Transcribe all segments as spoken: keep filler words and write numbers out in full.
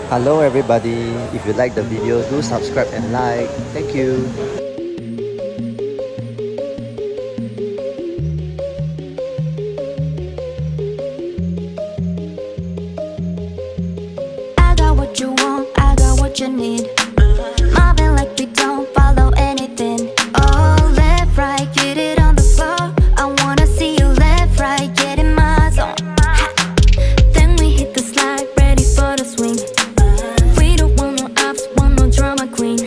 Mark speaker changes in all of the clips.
Speaker 1: Hello everybody, if you like the video, do subscribe and like. Thank you.
Speaker 2: I got what you want, I got what you need. Mobbing like we don't follow anything. Oh, left, right, get it on the floor. I wanna see you left, right, get in my zone. Ha. Then we hit the slide, ready for the swing. We don't want no ups, want no drama queen.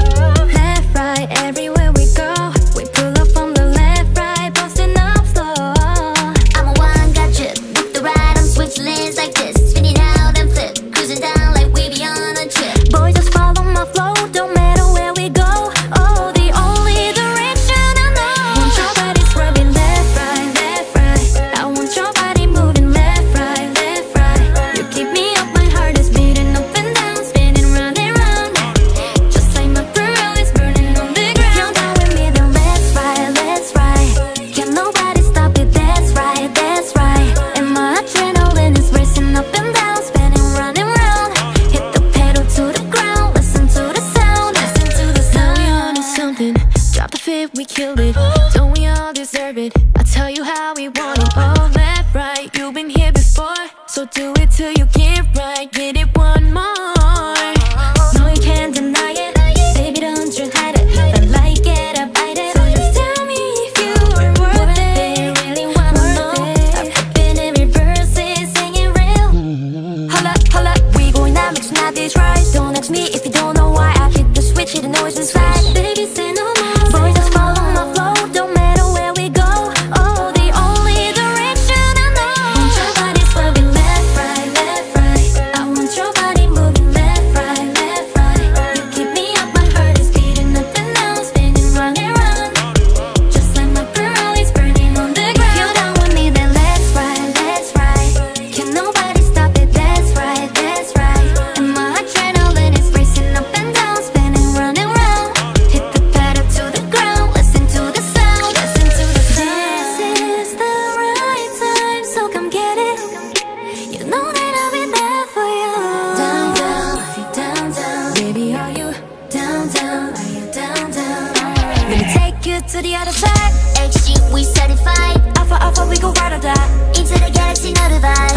Speaker 2: Left, right, everywhere we go. We pull up from the left, right, busting up slow. I'm a one, got you. With the ride, I'm switch lanes like this. Spin it out and flip, cruising down like we be on a trip. Boy, just follow my flow, don't matter where we go. Oh, the only direction I know. Want your body swerving left, right, left, right. I want your body moving left, right, left, right. You keep me up, my heart is beating up and down, spinning round and round. Just like my pearl is burning on the ground. If you're down with me, then let's ride, let's ride. Can nobody stop it, that's right, that's right. And my adrenaline is racing up and down, spinning round and round. Hit the pedal to the ground, listen to the sound, listen to the sound. Now we on to something, drop the fit, we killed it. Don't we all deserve it? I'll tell you how we want it. Oh, left, right, you've been here before, so do it till you get right, get it one more. No, you can't deny it, baby, don't you hide it. If I like it, I bite it. So just tell me if you are worth it. Really wanna know. I'm flipping in reverse, singing real. Hold up, hold up, we going out, mixing out these rides. Don't ask me if you don't know why I hit the switch, hit the noise inside. Baby, say no more. Boy, just follow my flow, don't matter where we go. Oh, the only direction I know. Want your body swerving left, right, left, right. I want your body moving left, right, left, right. You keep me up, my heart is beating up and down, spinning round and round. Just like my pearl is burning on the ground. If you're down with me, then let's ride, let's ride. Can nobody stop it, that's right, that's right. And my adrenaline is racing up and down, spinning round and round. Hit the pedal to the ground, listen to the sound, listen to the sound. This is the right time, so come get it. You know that I'll be there for you. Down, down, down, down. Baby, are you down, down? Are you down, down? Let me take you to the other side. H G, we certified. Alpha, alpha, we go right or die. Into the galaxy, not a vibe.